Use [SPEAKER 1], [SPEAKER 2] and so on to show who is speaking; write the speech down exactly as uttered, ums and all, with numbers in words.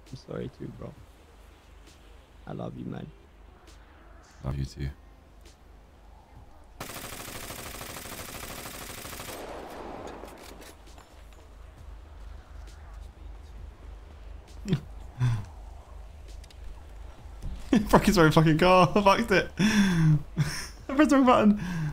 [SPEAKER 1] I'm sorry too, bro. I love you, man.
[SPEAKER 2] Love you too. Fuck his own fucking car. I fucked it. I pressed the wrong button.